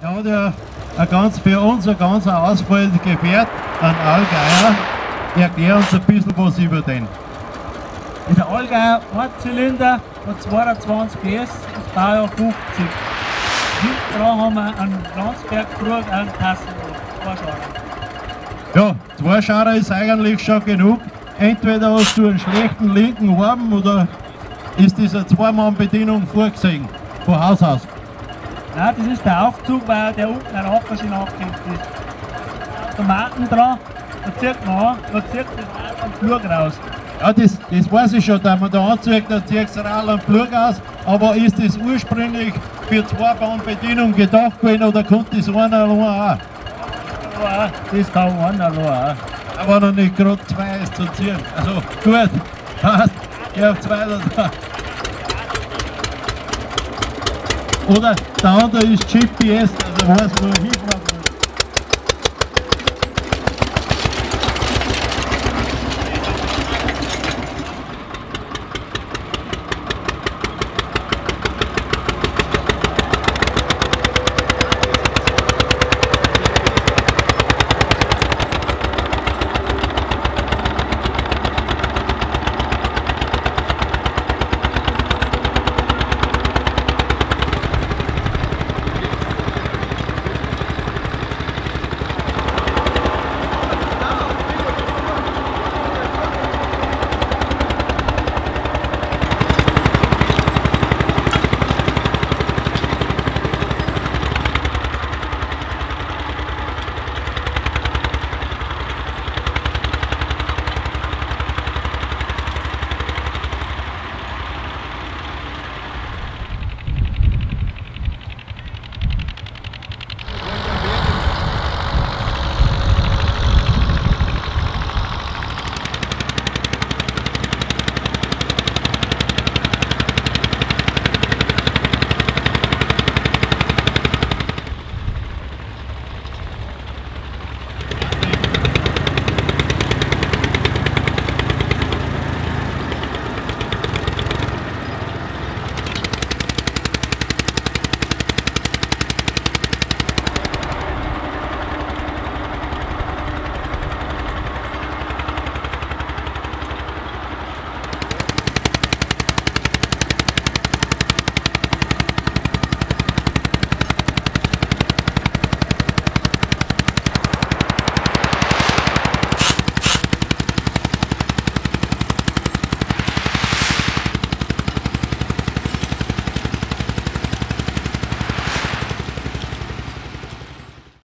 Er hat ja für uns ein ganz ausfallendes Gefährt, ein Allgeier. Erklär uns ein bisschen was über den. Das ist ein Allgeier, Einzylinder, hat 22 PS, das Baujahr 50. Hinten dran haben wir einen Landsberg-Krug, einen Kassenschauer. Ja, 2 Schauer ist eigentlich schon genug. Entweder hast du einen schlechten linken Arm oder ist diese 2-Mann-Bedienung vorgesehen, von Haus aus. Nein, das ist der Aufzug, weil der unten ein Abwaschen angehängt ist. Automaten dran, da zieht man an, da zieht das am Flug raus. Ja, das weiß ich schon, dass man da anzieht, dann zieht es rein am Flug aus. Aber ist das ursprünglich für 2-Bahn-Bedienung gedacht gewesen oder konnte das einer allein auch? Ja, das kann einer allein auch. Aber noch nicht gerade 2 ist zu ziehen. Also gut, passt, ich habe 2 da. Oder der andere ist GPS, also weiß, wo er hinfährt.